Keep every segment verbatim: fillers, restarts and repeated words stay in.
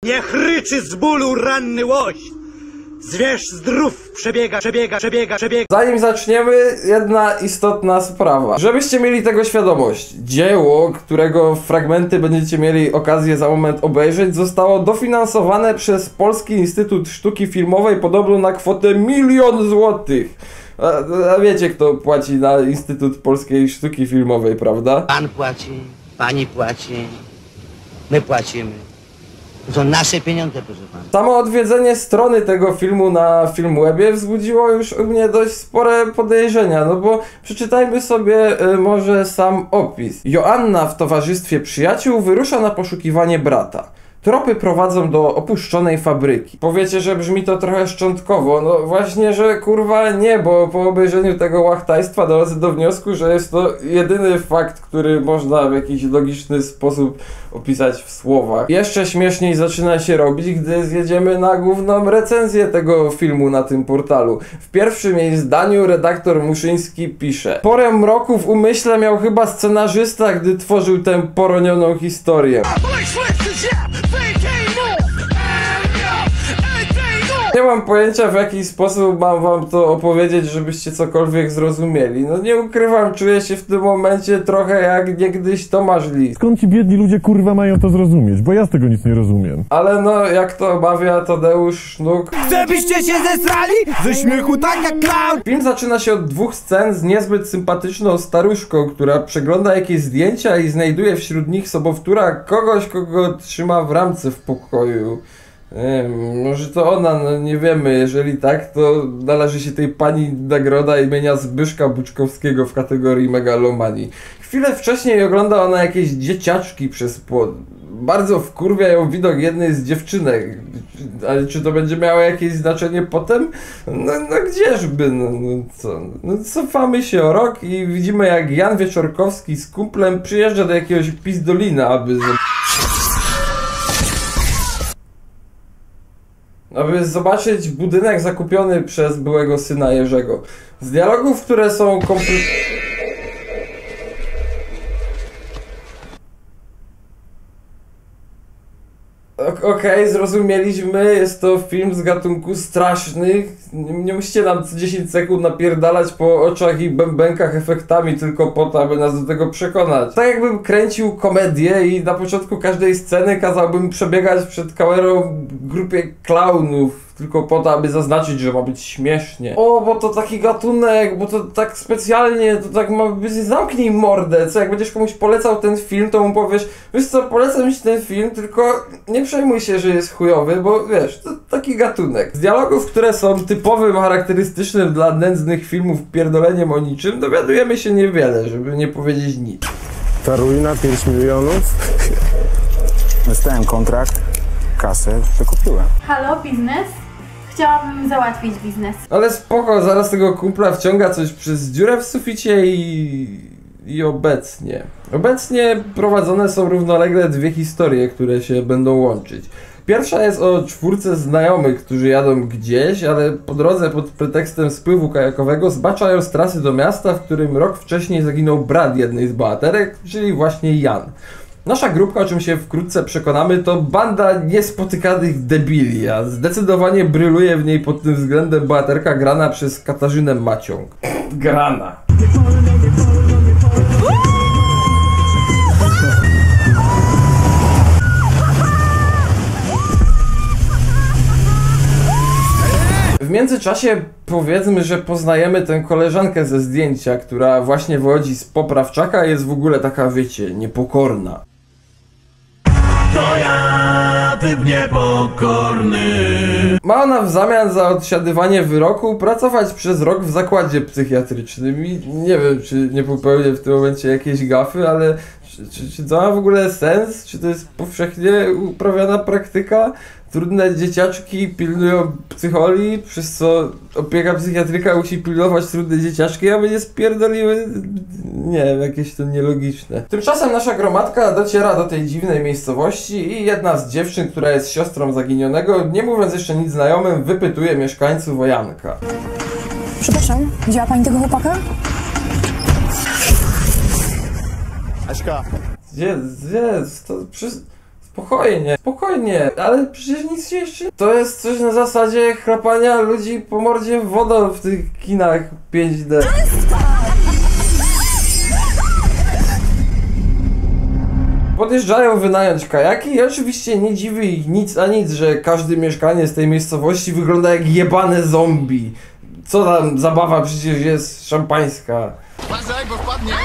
Niech ryczy z bólu ranny łoś! Zwierz zdrów przebiega, przebiega, przebiega, przebiega. Zanim zaczniemy, jedna istotna sprawa. Żebyście mieli tego świadomość. Dzieło, którego fragmenty będziecie mieli okazję za moment obejrzeć, zostało dofinansowane przez Polski Instytut Sztuki Filmowej podobno na kwotę milion złotych. A, a wiecie, kto płaci na Instytut Polskiej Sztuki Filmowej, prawda? Pan płaci, pani płaci, my płacimy. To są nasze pieniądze, proszę pana. Samo odwiedzenie strony tego filmu na Filmwebie wzbudziło już u mnie dość spore podejrzenia, no bo przeczytajmy sobie y, może sam opis. Joanna w towarzystwie przyjaciół wyrusza na poszukiwanie brata. Tropy prowadzą do opuszczonej fabryki. Powiecie, że brzmi to trochę szczątkowo. No właśnie, że kurwa nie, bo po obejrzeniu tego łachtajstwa dochodzę do wniosku, że jest to jedyny fakt, który można w jakiś logiczny sposób opisać w słowach. Jeszcze śmieszniej zaczyna się robić, gdy zjedziemy na główną recenzję tego filmu na tym portalu. W pierwszym jej zdaniu redaktor Muszyński pisze: porę mroku w umyśle miał chyba scenarzysta, gdy tworzył tę poronioną historię. Nie mam pojęcia, w jaki sposób mam wam to opowiedzieć, żebyście cokolwiek zrozumieli. No nie ukrywam, czuję się w tym momencie trochę jak niegdyś Tomasz Lis. Skąd ci biedni ludzie kurwa mają to zrozumieć? Bo ja z tego nic nie rozumiem. Ale no, jak to mawia Tadeusz Sznuk, chcę byście się zesrali? Ze śmiechu tak jak clown! Film zaczyna się od dwóch scen z niezbyt sympatyczną staruszką, która przegląda jakieś zdjęcia i znajduje wśród nich sobowtóra kogoś, kogo trzyma w ramce w pokoju. Nie wiem, może to ona, no nie wiemy. Jeżeli tak, to należy się tej pani nagroda imienia Zbyszka Buczkowskiego w kategorii megalomanii. Chwilę wcześniej ogląda ona jakieś dzieciaczki przez płot. Bardzo wkurwia ją widok jednej z dziewczynek. Ale czy to będzie miało jakieś znaczenie potem? No, no gdzieżby, no, no co? No cofamy się o rok i widzimy, jak Jan Wieczorkowski z kumplem przyjeżdża do jakiegoś pizdolina, aby... aby zobaczyć budynek zakupiony przez byłego syna Jerzego. Z dialogów, które są kompletnie... Okej, okay, zrozumieliśmy, jest to film z gatunku strasznych. Nie, nie musicie nam co dziesięć sekund napierdalać po oczach i bębenkach efektami tylko po to, aby nas do tego przekonać. Tak jakbym kręcił komedię i na początku każdej sceny kazałbym przebiegać przed kamerą grupie klaunów, tylko po to, aby zaznaczyć, że ma być śmiesznie. O, bo to taki gatunek, bo to tak specjalnie, to tak ma być, zamknij mordę, co jak będziesz komuś polecał ten film, to mu powiesz, wiesz co, polecam ci ten film, tylko nie przejmuj się, że jest chujowy, bo wiesz, to taki gatunek. Z dialogów, które są typowym, charakterystycznym dla nędznych filmów pierdoleniem o niczym, dowiadujemy się niewiele, żeby nie powiedzieć nic. Ta ruina, pięć milionów. Dostałem kontrakt, kasę, wykupiłem. Halo, biznes? Chciałabym załatwić biznes. Ale spoko, zaraz tego kumpla wciąga coś przez dziurę w suficie i... i obecnie. Obecnie prowadzone są równolegle dwie historie, które się będą łączyć. Pierwsza jest o czwórce znajomych, którzy jadą gdzieś, ale po drodze pod pretekstem spływu kajakowego zbaczają z trasy do miasta, w którym rok wcześniej zaginął brat jednej z bohaterek, czyli właśnie Jan. Nasza grupka, o czym się wkrótce przekonamy, to banda niespotykanych debili, a zdecydowanie bryluje w niej pod tym względem bohaterka grana przez Katarzynę Maciąg. Grana. W międzyczasie powiedzmy, że poznajemy tę koleżankę ze zdjęcia, która właśnie wychodzi z poprawczaka i jest w ogóle taka, wiecie, niepokorna. To ja, typ niepokorny. Ma ona w zamian za odsiadywanie wyroku pracować przez rok w zakładzie psychiatrycznym i nie wiem, czy nie popełnię w tym momencie jakiejś gafy, ale czy, czy, czy to ma w ogóle sens? Czy to jest powszechnie uprawiana praktyka? Trudne dzieciaczki pilnują psycholi, przez co opieka psychiatryka musi pilnować trudne dzieciaczki, aby nie spierdoliły, nie wiem, jakieś to nielogiczne. Tymczasem nasza gromadka dociera do tej dziwnej miejscowości i jedna z dziewczyn, która jest siostrą zaginionego, nie mówiąc jeszcze nic znajomym, wypytuje mieszkańców o Janka. Przepraszam, widziała pani tego chłopaka? Aśka. Gdzie, gdzie, to przy... Spokojnie, spokojnie, ale przecież nic się jeszcze... To jest coś na zasadzie chrapania ludzi po mordzie wodą w tych kinach pięć D. Podjeżdżają wynająć kajaki i oczywiście nie dziwi ich nic a nic, że każdy mieszkaniec tej miejscowości wygląda jak jebane zombie. Co tam, zabawa przecież jest szampańska. Uważaj, bo wpadniesz!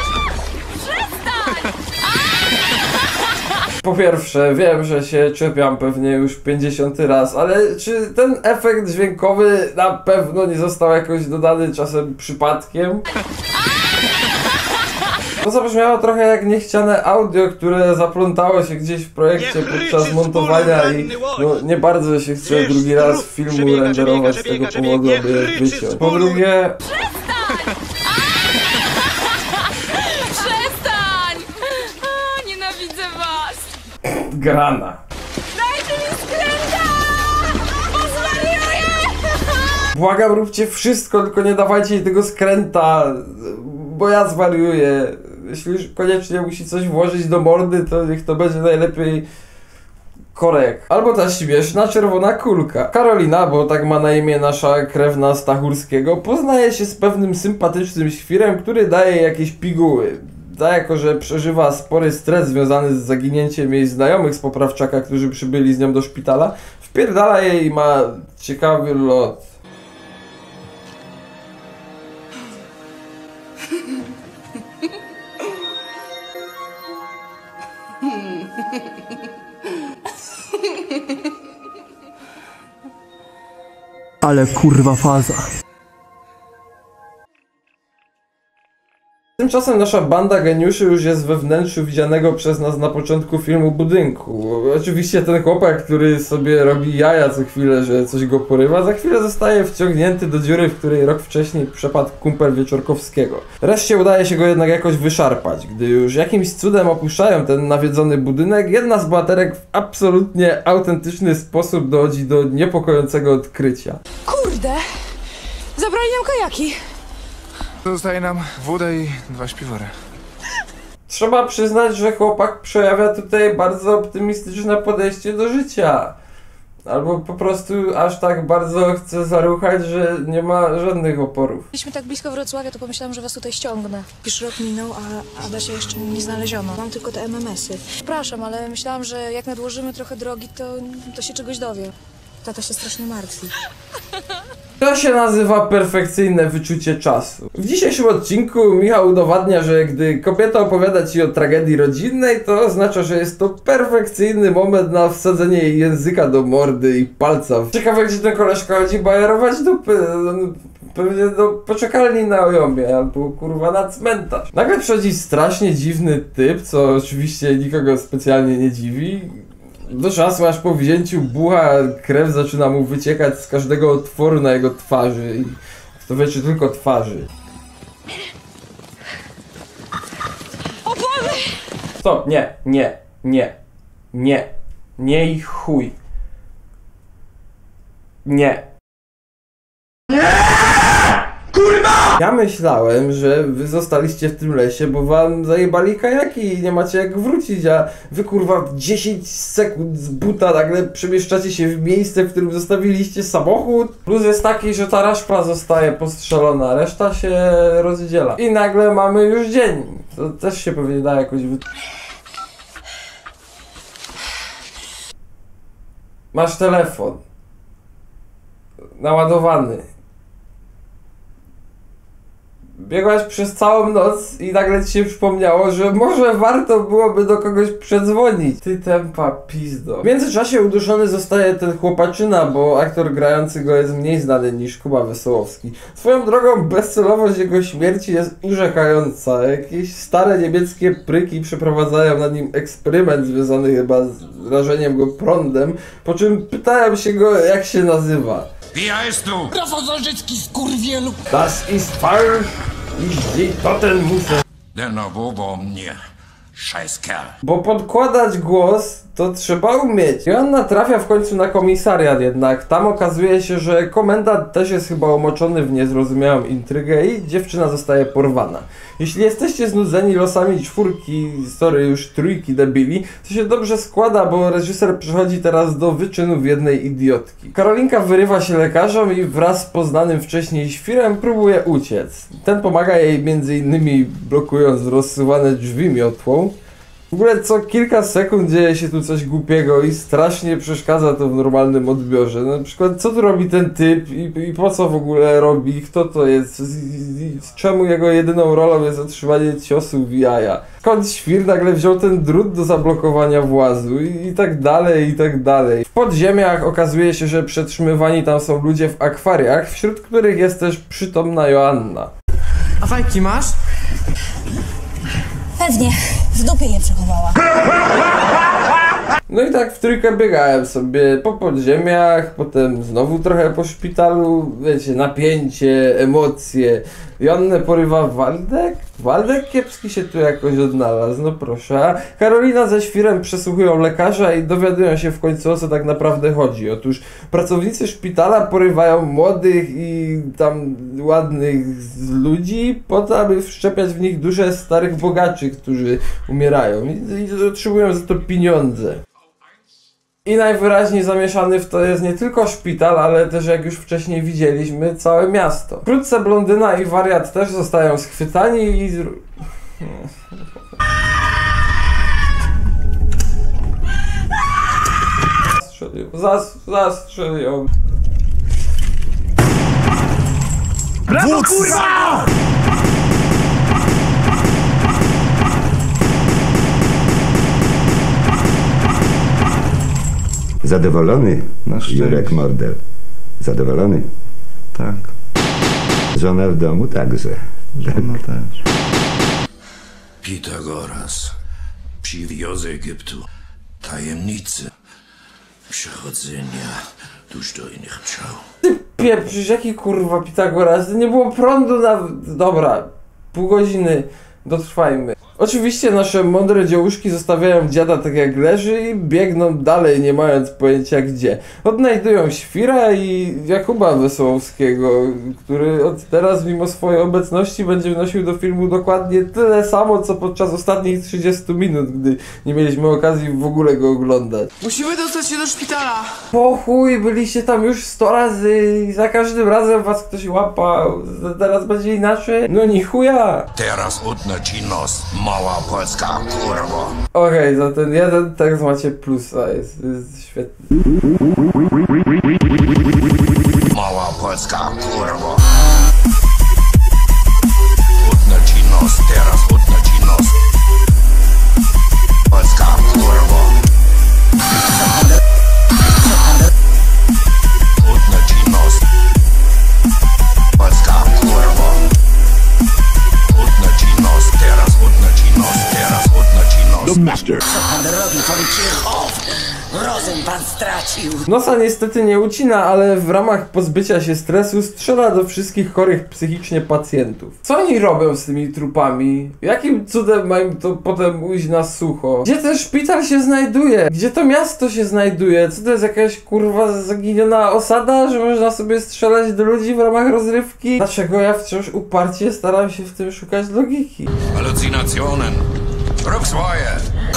Po pierwsze, wiem, że się czepiam pewnie już pięćdziesiąty raz, ale czy ten efekt dźwiękowy na pewno nie został jakoś dodany czasem przypadkiem? To zabrzmiało trochę jak niechciane audio, które zaplątało się gdzieś w projekcie podczas montowania i no, nie bardzo się chce drugi raz filmu renderować z tego powodu, aby je wyciąć. Po drugie... Przestań! A, nienawidzę was! Grana. Dajcie mi skręta! Pozwariuję! Błagam, róbcie wszystko, tylko nie dawajcie jej tego skręta, bo ja zwariuję. Jeśli już koniecznie musi coś włożyć do mordy, to niech to będzie najlepiej korek. Albo ta śmieszna czerwona kulka. Karolina, bo tak ma na imię nasza krewna Stachurskiego, poznaje się z pewnym sympatycznym świrem, który daje jakieś piguły. Da jako, że przeżywa spory stres związany z zaginięciem jej znajomych z Poprawczaka, którzy przybyli z nią do szpitala, wpierdala jej i ma ciekawy lot. Ale kurwa faza. Tymczasem nasza banda geniuszy już jest we wnętrzu widzianego przez nas na początku filmu budynku. Oczywiście ten chłopak, który sobie robi jaja co chwilę, że coś go porywa, za chwilę zostaje wciągnięty do dziury, w której rok wcześniej przepadł kumpel Wieczorkowskiego. Reszcie udaje się go jednak jakoś wyszarpać. Gdy już jakimś cudem opuszczają ten nawiedzony budynek, jedna z bohaterek w absolutnie autentyczny sposób dochodzi do niepokojącego odkrycia. Kurde! Zabrali nam kajaki! Zostaje nam woda i dwa śpiwory. Trzeba przyznać, że chłopak przejawia tutaj bardzo optymistyczne podejście do życia. Albo po prostu aż tak bardzo chce zaruchać, że nie ma żadnych oporów. Byliśmy tak blisko Wrocławia, to pomyślałam, że was tutaj ściągnę. Już rok minął, a Adasia jeszcze nie znaleziono. Mam tylko te em em esy. Przepraszam, ale myślałam, że jak nadłożymy trochę drogi, to, to się czegoś dowie. Tata się strasznie martwi. To się nazywa perfekcyjne wyczucie czasu. W dzisiejszym odcinku Michał udowadnia, że gdy kobieta opowiada ci o tragedii rodzinnej, to oznacza, że jest to perfekcyjny moment na wsadzenie jej języka do mordy i palca. Ciekawe, gdzie ten koleżka chodzi bajerować dupy. Pewnie do poczekalni na Ojomie, albo kurwa na cmentarz. Nagle przychodzi strasznie dziwny typ, co oczywiście nikogo specjalnie nie dziwi. Do czasu, aż po wzięciu bucha krew zaczyna mu wyciekać z każdego otworu na jego twarzy i kto wie, czy tylko twarzy. Opony! Stop, nie, nie, nie, nie, nie i chuj. Nie. Ja myślałem, że wy zostaliście w tym lesie, bo wam zajebali kajaki i nie macie jak wrócić, a wy kurwa w dziesięć sekund z buta nagle przemieszczacie się w miejsce, w którym zostawiliście samochód. Plus jest taki, że ta raszpa zostaje postrzelona, reszta się rozdziela. I nagle mamy już dzień. To też się pewnie da jakoś wy... Masz telefon. Naładowany. Biegłaś przez całą noc i nagle ci się przypomniało, że może warto byłoby do kogoś przedzwonić. Ty tempa pizdo. W międzyczasie uduszony zostaje ten chłopaczyna, bo aktor grający go jest mniej znany niż Kuba Wesołowski. Swoją drogą bezcelowość jego śmierci jest urzekająca. Jakieś stare niemieckie pryki przeprowadzają na nim eksperyment związany chyba z rażeniem go prądem, po czym pytają się go, jak się nazywa. Wie ist du? Rafał Zarzycki, skurwielu! Das ist falsch. Ich die Totenmusse. Der Nowowo mnie. Scheiß Kerl. Bo podkładać głos to To trzeba umieć. Joanna trafia w końcu na komisariat jednak. Tam okazuje się, że komendant też jest chyba umoczony w niezrozumiałą intrygę i dziewczyna zostaje porwana. Jeśli jesteście znudzeni losami czwórki, sorry, już trójki debili, to się dobrze składa, bo reżyser przechodzi teraz do wyczynów jednej idiotki. Karolinka wyrywa się lekarzom i wraz z poznanym wcześniej świrem próbuje uciec. Ten pomaga jej między innymi blokując rozsuwane drzwi miotłą. W ogóle co kilka sekund dzieje się tu coś głupiego i strasznie przeszkadza to w normalnym odbiorze. Na przykład co tu robi ten typ i, i po co w ogóle robi, kto to jest, z, z, z czemu jego jedyną rolą jest otrzymanie ciosu w jaja. Skąd świr nagle wziął ten drut do zablokowania włazu i, i tak dalej, i tak dalej. W podziemiach okazuje się, że przetrzymywani tam są ludzie w akwariach, wśród których jest też przytomna Joanna. A fajki masz? Pewnie, w dupie je przechowała. No i tak w trójkę biegałem sobie po podziemiach, potem znowu trochę po szpitalu, wiecie, napięcie, emocje. Joannę porywa Waldek? Waldek kiepski się tu jakoś odnalazł, no proszę. A Karolina ze świrem przesłuchują lekarza i dowiadują się w końcu, o co tak naprawdę chodzi. Otóż pracownicy szpitala porywają młodych i tam ładnych ludzi po to, aby wszczepiać w nich dusze starych bogaczy, którzy umierają i, i otrzymują za to pieniądze. I najwyraźniej zamieszany w to jest nie tylko szpital, ale też, jak już wcześniej widzieliśmy, całe miasto. Wkrótce blondyna i wariat też zostają schwytani i... Zastrzelił, zas, zastrzelił. Brawo, kurwa! Zadowolony, Jurek Mordel? Zadowolony? Tak. Żona w domu także. Żona też. Pitagoras przywiózł z Egiptu tajemnicy przechodzenia dostojnych pszczół. Ty pieprzysz, jaki kurwa Pitagoras? Nie było prądu na... Dobra, pół godziny, dotrwajmy. Oczywiście nasze mądre dziełuszki zostawiają dziada tak jak leży i biegną dalej, nie mając pojęcia gdzie. Odnajdują świra i Jakuba Wesołowskiego, który od teraz mimo swojej obecności będzie wnosił do filmu dokładnie tyle samo, co podczas ostatnich trzydziestu minut, gdy nie mieliśmy okazji w ogóle go oglądać. Musimy dostać się do szpitala. Po chuj, byliście tam już sto razy i za każdym razem was ktoś łapał. Teraz będzie inaczej? No ni chuja. Teraz odnaci nos, mała polska kurwa. Okej, okay, za ten jeden tekst macie plusa, jest, jest świetny. Mała polska kurwa. Odnaci nos, teraz odnaci nos. Polska kurwa. Odnaci nos. Polska kurwa. Odnaci nos, teraz odnaci nos, teraz odnaci nos. The master. Co pan robi, pan Cichow? Rozum pan stracił. Nosa niestety nie ucina, ale w ramach pozbycia się stresu strzela do wszystkich chorych psychicznie pacjentów. Co oni robią z tymi trupami? Jakim cudem mają to potem ujść na sucho? Gdzie ten szpital się znajduje? Gdzie to miasto się znajduje? Co to jest jakaś kurwa zaginiona osada, że można sobie strzelać do ludzi w ramach rozrywki? Dlaczego ja wciąż uparcie staram się w tym szukać logiki? Halucinationen. Rób swoje.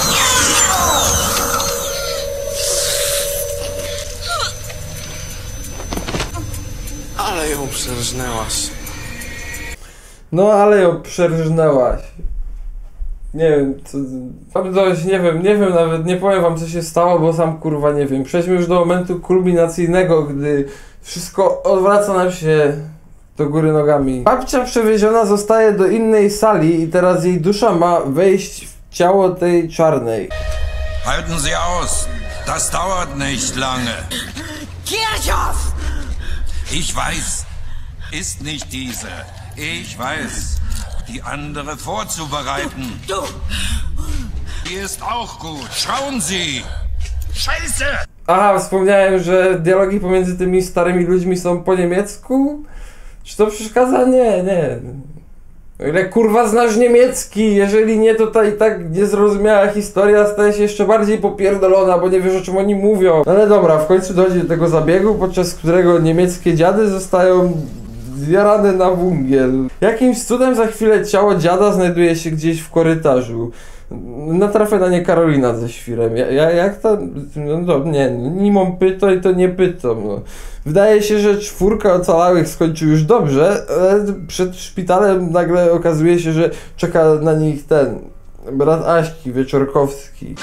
Ale ją przerżnęłaś. No ale ją przerżnęłaś. Nie wiem, co... Mam dość, nie wiem, nie wiem nawet, nie powiem wam co się stało, bo sam kurwa nie wiem. Przejdźmy już do momentu kulminacyjnego, gdy wszystko odwraca nam się do góry nogami. Babcia przewieziona zostaje do innej sali i teraz jej dusza ma wejść w ciało tej czarnej. Halten Sie aus! Das dauert nicht lange. Kirchhoff! Ich weiß, ist nicht diese. Ich weiß, die andere vorzubereiten. Du! Die ist auch gut. Schauen Sie! Scheiße! Aha, wspomniałem, że dialogi pomiędzy tymi starymi ludźmi są po niemiecku? Czy to przeszkadza? Nie, nie. O ile kurwa znasz niemiecki, jeżeli nie, to ta i tak niezrozumiała historia staje się jeszcze bardziej popierdolona, bo nie wiesz, o czym oni mówią. No ale dobra, w końcu dochodzi do tego zabiegu, podczas którego niemieckie dziady zostają zjarane na węgiel. Jakimś cudem za chwilę ciało dziada znajduje się gdzieś w korytarzu. Natrafia na nie Karolina ze świrem. Ja, ja, jak to? No, no nie, nie mam pyto i to nie pytam. No. Wydaje się, że czwórka ocalałych skończy już dobrze, ale przed szpitalem nagle okazuje się, że czeka na nich ten brat Aśki, Wieczorkowski.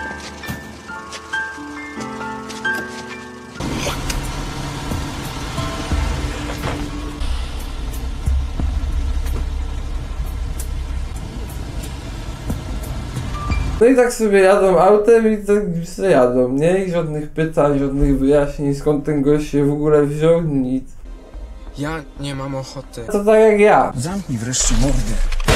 No i tak sobie jadą autem i tak sobie jadą, nie? I żadnych pytań, żadnych wyjaśnień, skąd ten gość się w ogóle wziął, nic. Ja nie mam ochoty. To tak jak ja. Zamknij wreszcie mordę.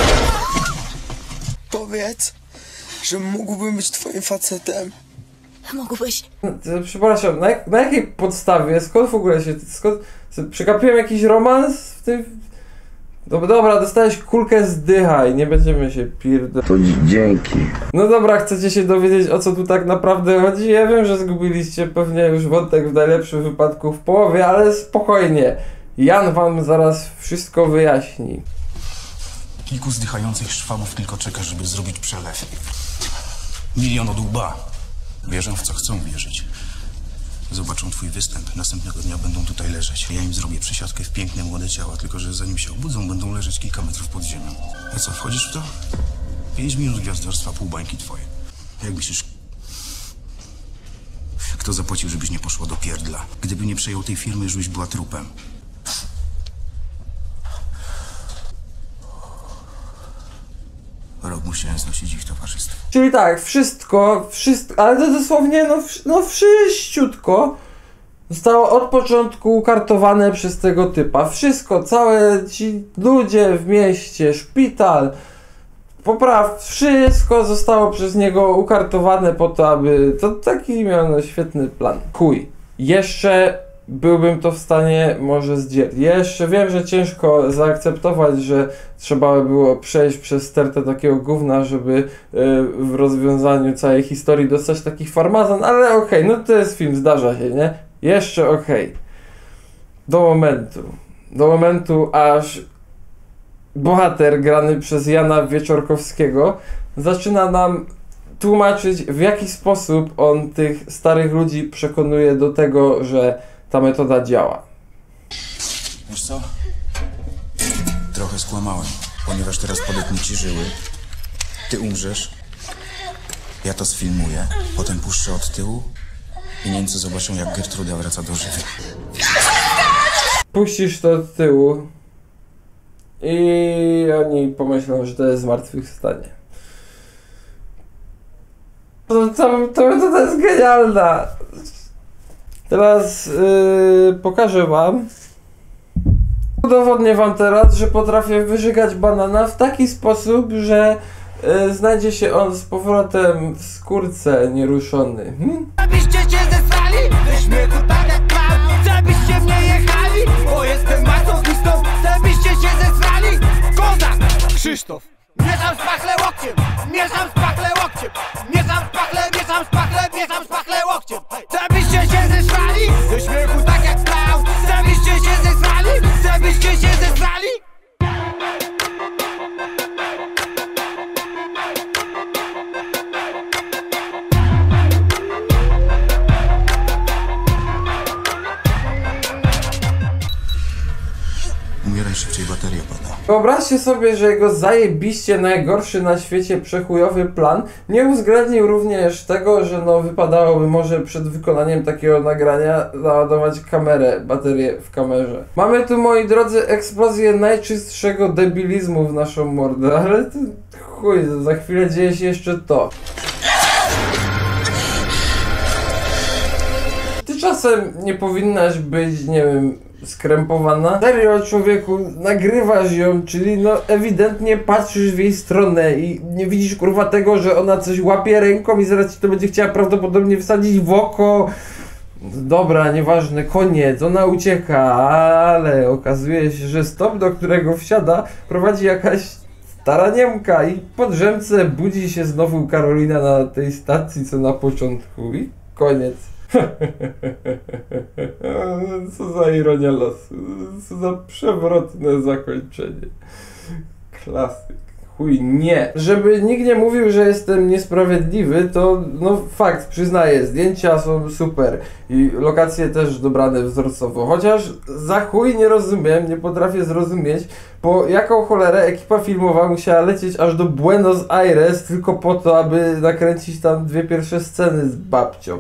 Powiedz, że mógłbym być twoim facetem. Mógłbyś. No, przepraszam, na, jak, na jakiej podstawie, skąd w ogóle się, skąd, przegapiłem jakiś romans w tym... Dobra, dobra, dostałeś kulkę, zdychaj, nie będziemy się pierdolić. To dzięki. No dobra, chcecie się dowiedzieć, o co tu tak naprawdę chodzi? Ja wiem, że zgubiliście pewnie już wątek w najlepszym wypadku w połowie, ale spokojnie. Jan wam zaraz wszystko wyjaśni. Kilku zdychających szwabów tylko czeka, żeby zrobić przelew. Milion od łba. Wierzą w co chcą wierzyć. Zobaczą twój występ, następnego dnia będą tutaj leżeć. Ja im zrobię przesiadkę w piękne młode ciała, tylko że zanim się obudzą, będą leżeć kilka metrów pod ziemią. A co, wchodzisz w to? Pięć minut gwiazdorstwa, pół bańki twoje. Jak myślisz, kto zapłacił, żebyś nie poszła do pierdla? Gdyby nie przejął tej firmy, żebyś była trupem. Rok musiałem znosić ich towarzystwo. Czyli tak, wszystko, wszystko, ale to dosłownie, no, no wszyściutko zostało od początku ukartowane przez tego typa. Wszystko, całe ci ludzie w mieście, szpital, popraw, wszystko zostało przez niego ukartowane po to, aby... To taki miał no, świetny plan. Chuj. Jeszcze byłbym to w stanie może zdzielić. Jeszcze wiem, że ciężko zaakceptować, że trzeba by było przejść przez stertę takiego gówna, żeby yy, w rozwiązaniu całej historii dostać taki farmazon, ale okej, okay, no to jest film, zdarza się, nie? Jeszcze okej. Okay. Do momentu. Do momentu, aż bohater grany przez Jana Wieczorkowskiego zaczyna nam tłumaczyć, w jaki sposób on tych starych ludzi przekonuje do tego, że ta metoda działa. Wiesz co? Trochę skłamałem, ponieważ teraz podetnę ci żyły. Ty umrzesz, ja to sfilmuję, potem puszczę od tyłu i Niemcy zobaczą, jak Gertruda wraca do życia. Puścisz to od tyłu i oni pomyślą, że to jest zmartwychwstanie. To, to, to metoda jest genialna. Teraz yy, pokażę wam. Udowodnię wam teraz, że potrafię wyżygać banana w taki sposób, że yy, znajdzie się on z powrotem w skórce nieruszony. Hmm? Żebyście się zesrali, ze śmiechu tak jak klaun. Żebyście w nie jechali, bo jestem masochistą. Żebyście się zesrali, kozak Krzysztof. Mieszam szpachle łokciem, mieszam szpachle łokciem. Mieszam szpachle, mieszam szpachle, mieszam szpachle łokciem. Żebyście się zesrali, ze śmiechu tak jak klaun. Żebyście się zesrali, żebyście się zesrali. Umieraj szybciej, bateria pada. Wyobraźcie sobie, że jego zajebiście najgorszy na świecie przechujowy plan nie uwzględnił również tego, że no wypadałoby może przed wykonaniem takiego nagrania załadować kamerę, baterię w kamerze. Mamy tu, moi drodzy, eksplozję najczystszego debilizmu w naszą mordę, ale to chuj, za chwilę dzieje się jeszcze to. Ty czasem nie powinnaś być, nie wiem, skrępowana? Serio, człowieku, nagrywasz ją, czyli no ewidentnie patrzysz w jej stronę i nie widzisz kurwa tego, że ona coś łapie ręką i zaraz ci to będzie chciała prawdopodobnie wsadzić w oko. Dobra, nieważne, koniec, ona ucieka, ale okazuje się, że stop, do którego wsiada, prowadzi jakaś stara Niemka i po drzemce budzi się znowu Karolina na tej stacji, co na początku i koniec. Co za ironia losu, co za przewrotne zakończenie. Klasyk. Chuj, nie. Żeby nikt nie mówił, że jestem niesprawiedliwy, to no fakt, przyznaję, zdjęcia są super i lokacje też dobrane wzorcowo, chociaż za chuj nie rozumiem, nie potrafię zrozumieć, po jaką cholerę ekipa filmowa musiała lecieć aż do Buenos Aires tylko po to, aby nakręcić tam dwie pierwsze sceny z babcią.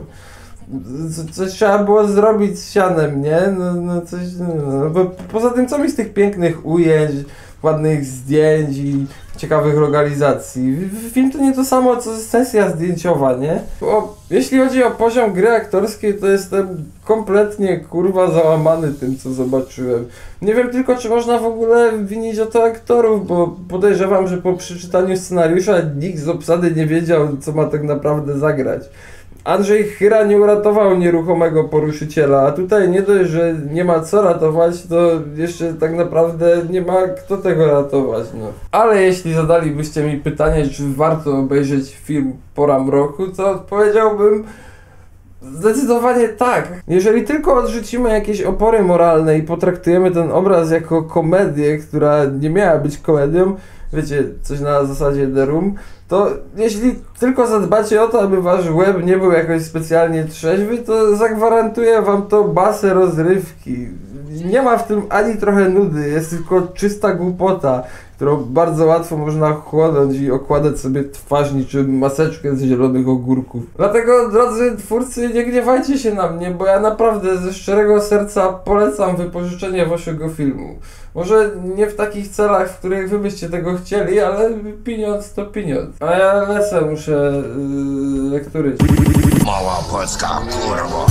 Co, coś trzeba było zrobić z sianem, nie? No, no coś, no, bo poza tym, co mi z tych pięknych ujęć, ładnych zdjęć i ciekawych lokalizacji. Film to nie to samo, co sesja zdjęciowa, nie? Bo jeśli chodzi o poziom gry aktorskiej, to jestem kompletnie, kurwa, załamany tym, co zobaczyłem. Nie wiem tylko, czy można w ogóle winić o to aktorów, bo podejrzewam, że po przeczytaniu scenariusza nikt z obsady nie wiedział, co ma tak naprawdę zagrać. Andrzej Chyra nie uratował nieruchomego poruszyciela, a tutaj nie dość, że nie ma co ratować, to jeszcze tak naprawdę nie ma kto tego ratować, no. Ale jeśli zadalibyście mi pytanie, czy warto obejrzeć film Pora Mroku, to odpowiedziałbym zdecydowanie tak. Jeżeli tylko odrzucimy jakieś opory moralne i potraktujemy ten obraz jako komedię, która nie miała być komedią, wiecie, coś na zasadzie The Room, to jeśli tylko zadbacie o to, aby wasz łeb nie był jakoś specjalnie trzeźwy, to zagwarantuję wam to basę rozrywki. Nie ma w tym ani trochę nudy, jest tylko czysta głupota, którą bardzo łatwo można chłonąć i okładać sobie twarz niczym maseczkę z zielonych ogórków. Dlatego, drodzy twórcy, nie gniewajcie się na mnie, bo ja naprawdę ze szczerego serca polecam wypożyczenie waszego filmu. Może nie w takich celach, w których wy byście tego chcieli, ale pieniądz to pieniądz. A ja lecę, muszę yy, lektury. Mała polska kurwa.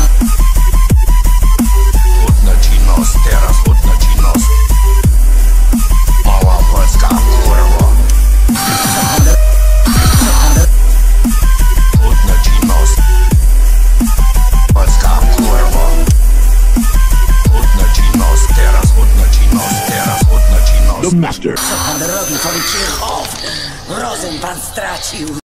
Udnoci nos, teraz udnoci nos. Mała polska kurwa. Udnoci nos. Polska kurwa. Udnoci nos, teraz udnoci nos, teraz udnoci nos. Co pan robi, Wojciech? Rozum pan stracił.